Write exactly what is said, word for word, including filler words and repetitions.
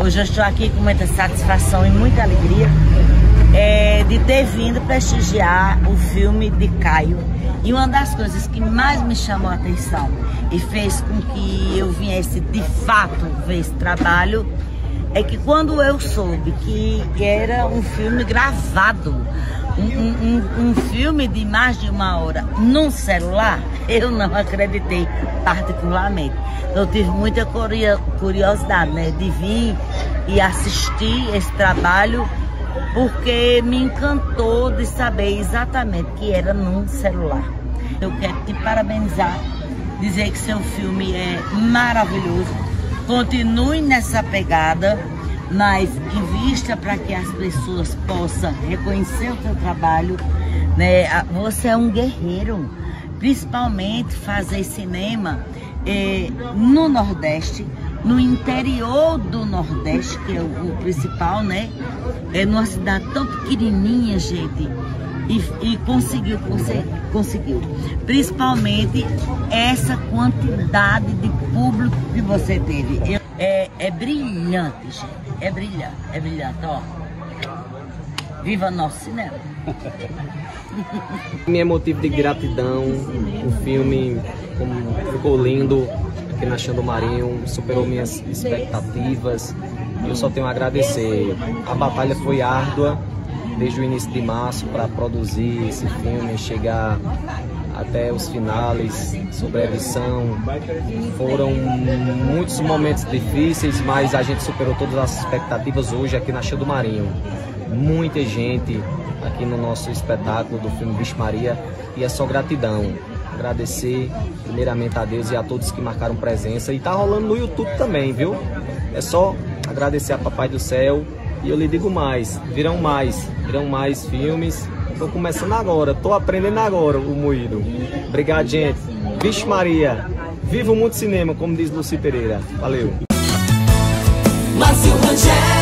Hoje eu estou aqui com muita satisfação e muita alegria é, de ter vindo prestigiar o filme de Caio. E uma das coisas que mais me chamou a atenção e fez com que eu viesse de fato ver esse trabalho é que quando eu soube que era um filme gravado, um, um, um filme de mais de uma hora num celular, eu não acreditei particularmente. Eu tive muita curiosidade, né, de vir e assistir esse trabalho, porque me encantou de saber exatamente que era num celular. Eu quero te parabenizar, dizer que seu filme é maravilhoso, continue nessa pegada, mas invista para que as pessoas possam reconhecer o seu trabalho, né? Você é um guerreiro, principalmente fazer cinema eh, no Nordeste, no interior do Nordeste, que é o, o principal, né? É numa cidade tão pequenininha, gente, e, e conseguiu, conseguiu, conseguiu. Principalmente essa quantidade de público que você teve. Eu, é, é brilhante, gente, é brilhante, é brilhante, ó. Viva nosso cinema! Minha motivo de gratidão, o filme como ficou lindo aqui na Chão do Marinho, superou minhas expectativas. Eu só tenho a agradecer. A batalha foi árdua desde o início de março para produzir esse filme, chegar até os finais, sobre a edição. Foram muitos momentos difíceis, mas a gente superou todas as expectativas hoje aqui na Chão do Marinho. Muita gente aqui no nosso espetáculo do filme Vixe Maria, e é só gratidão. Agradecer primeiramente a Deus e a todos que marcaram presença, e tá rolando no YouTube também, viu? É só agradecer a Papai do Céu, e eu lhe digo mais, virão mais, virão mais filmes. Tô começando agora, tô aprendendo agora o moído. Obrigado, gente. Vixe Maria, viva o mundo cinema, como diz Luci Pereira. Valeu. Márcio Rangel.